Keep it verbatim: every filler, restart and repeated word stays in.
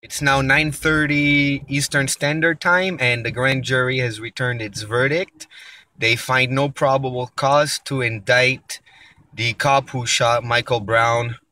It's now nine thirty Eastern Standard Time, and the grand jury has returned its verdict. They find no probable cause to indict the cop who shot Michael Brown